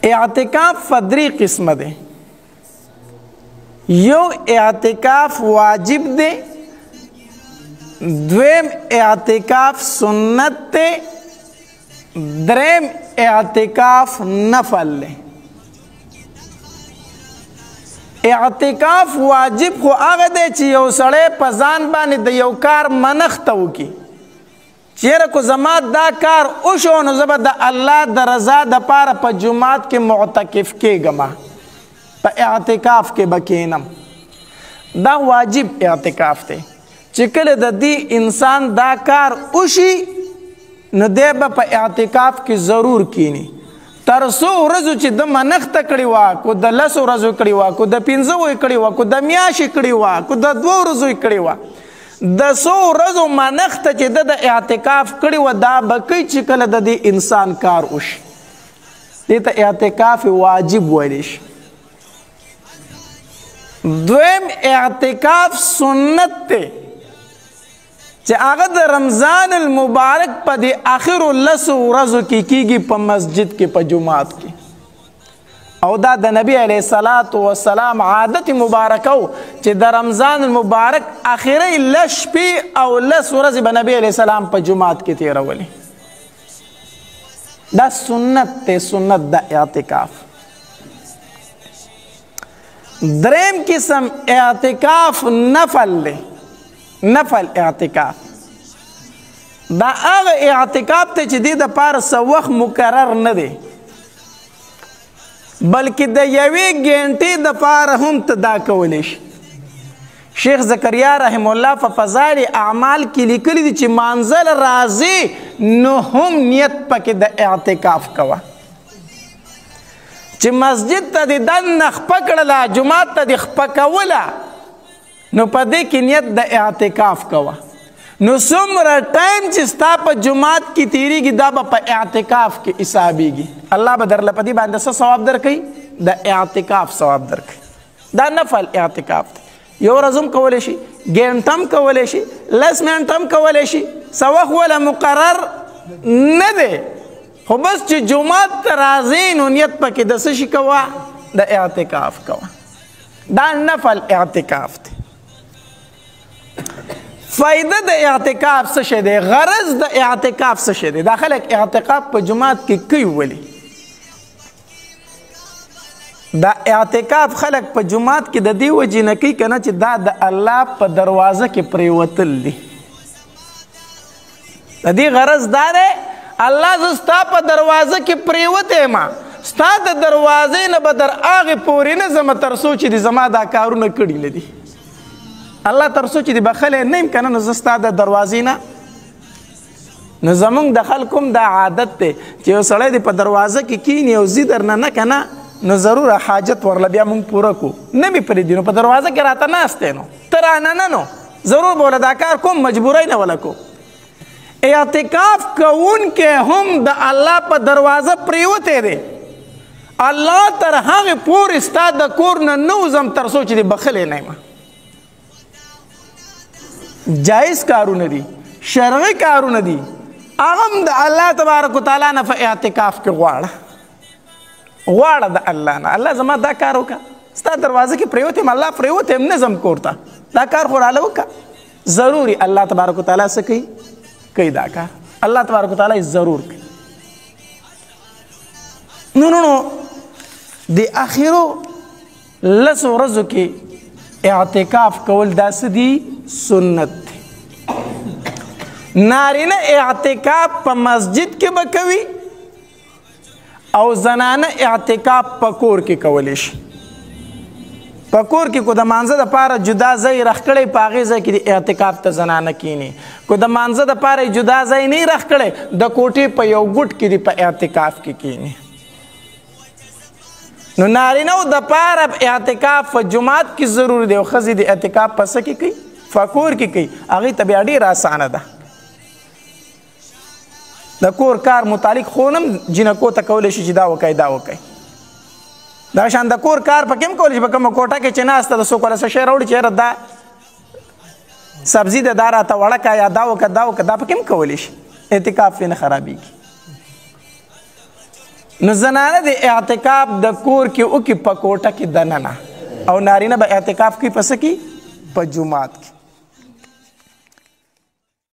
اعتکاف فدری قسم دے. یو اعتکاف واجب دے، دویم اعتکاف سنت دے، دریم اعتکاف نفل دے. اعتکاف واجب خو هغه دی چې یو سړی په ځان باندې د یو کار منښته وکړي، چیرې کو زما دا کار وشو نو زه به د الله د رضا دپاره په جومات کې معتکف کېږم، په اعتکاف کې به کښېنم. دا واجب اعتکاف دی چې کله د دې انسان دا کار وشي نو دی به په اعتکاف کې ضرور کښېني، تر څو ورځو چې د منښته کړې وه، کو د 10 ورځو کړې وه، کو د 15 کړې وه، کو د میاشتې کړې وه، کو د 2 ورځو کړې وه، د 100 ورځو منښته چې د اعتکاف کړې وه دا به کوي چې کله د دې انسان کار وشي. دې ته اعتکاف واجب ویلی شي. دویم اعتکاف سنت دی چې هغه د رمضان المبارک په د آخرو 10 ورځو کې کیږي په مسجد کې، په جومات کې. او دا د نبی علیه الصلاة والسلام عادت مبارکه و چې د رمضان المبارک آخري 10 شپې او 10 ورځې به نبی علیه السلام په جومات کې تیرولې. دا سنت دی، سنت د اعتکاف. دریم قسم اعتکاف نفل دی، نفل اعتکاف. دا هغه اعتکاف ته چې دې دپاره څه وخت مقرر نه دی، بلکې د 1 ګنټې دپاره هم ته دا کولی شي. شیخ زکریا رحم الله په فضایل اعمال کې لیکلي دي چې مانځل راځي نو هم نیت پکې د اعتکاف کوه، چې مسجد ته دې دننه خپه کړله، جومات ته دې خپه کوله، نو په دې کې نیت د اعتکاف کوه. نو څومره ټایم چې ستا په جومات کې تیریږي دا به په اعتکاف کې حسابیږي. الله به درله په دې باندې څه ثواب درکوي؟ د اعتکاف ثواب درکوي. دا نفل اعتکاف دی. یو ورځ هم کولی شي، ګنټه هم کولی شي، 10 منټه هم کولی شي، څه وخت وله مقرر نه دی، خو بس چې جومات ته راځې نو نیت پکې د څه شي کوه؟ د اعتکاف کوه. دا نفل اعتکاف دی. فائدہ د اعتکاف څه شی دی؟ غرض د اعتکاف څه شی دی؟ دا خلک اعتکاف په جومات کې کوي ولې؟ دا اعتکاف خلک په جومات کې د دې وجې نه کوي که نه چې دا د الله په دروازه کې پرېوتل دي. د دې غرض دا دی الله زه ستا په دروازه کې پرېوتی یم، ستا د دروازې نه به در هغې پورې نه ځمه تر څو چې دې زما دا کارونه کړي نه دي. الله تر څو چې دې بخلی نه یم که نه نو زه ستا د دروازې نه. نو زمونږ د خلکو هم دا عادت دی چې یو سړی دې په دروازه کې کښېني او ځي در نه نه که نه نو ضروره حاجت ورله بیا مونږ پوره کړو، نه مې پرېږدي. نو په دروازه کې راته ناست دی، نو ته رانه نو ضرور به وله دا کار کوم، مجبوری نه وله کو. اعتکاف کوونکی هم د الله په دروازه پرېوتی دی. الله تر هغې پورې ستا د کور نه نه وځم تر څو چې دې بخلی نه یم. جایز کارونه دي، شرعي کارونه دي، هغه هم د الله تبارک وتعالی نه په اعتکاف کې غواړه د الله نه. الله زما دا کار وکړه، ستا دروازه کې پرېوتی یم، الله پرېوتی یم، نه ځم کور ته، دا کار خو راله وکړه. ضروري الله تبارک وتعالی څه کوي دا کار، الله تبارک وتعالی ضرور کوي. نو د آخرو 10 ورځو کې اعتکاف کول دا څه دي؟ سنت دی. نارینه اعتکاف په مسجد کې به کوي او زنانه اعتکاف په کور کې کولی شي. په کور کې کو د مانځه دپاره جدا ځای رخ کړی، په هغې ځای کې د اعتکاف ته زنانه کښېني. کو د مانځه دپاره جدا ځای نه رخ کړی، د کوټې په یو ګوټ کې د په اعتکاف کې کښېني. نو نارینهو دپاره اعتکاف په جومات کې ضرور دی او ښځې د اعتکاف په څه کې کوي؟ په کور کې کوي. هغې ته بیا ډېره اسانه ده. د کور کار متعلق خو هم جینکو ته کولی شي چې دا وکړئ دا وکړئ. دا شان د کور کار په کې هم کولی شي، په کومه کوټه کې چې ناسته ده څوک وله څه شی راوړي چې یاره دا سبزي ده دا راته وړه که یا دا وکړه دا وکړه، دا په کې هم کولی شي، اعتکاف یې نه خرابېږي. نو زنانه د اعتکاف د کور کې او کې پکوټه کې دننه او نارینه به اعتکاف کې پس کې په جمعات کې